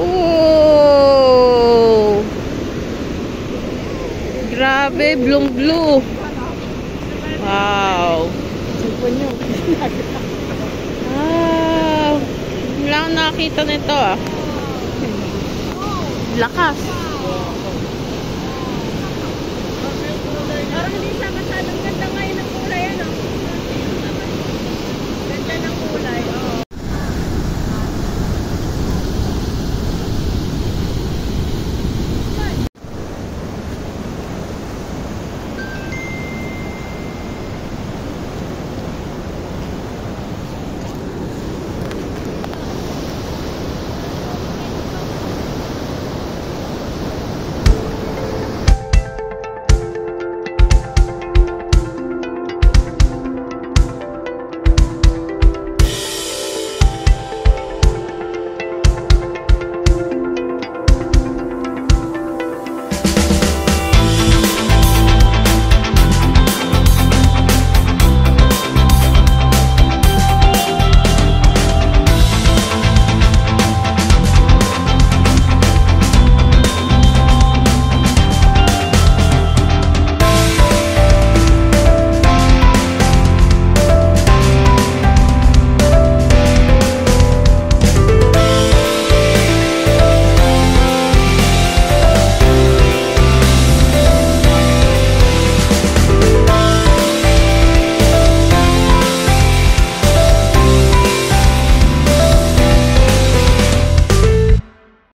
Oh! Grabe, blue. Wow. Wow. Wala akong nakakita nito ah. Lakas. Parang hindi siya masyadong ganda ngayon ng kulay, ano? Ganda ng kulay.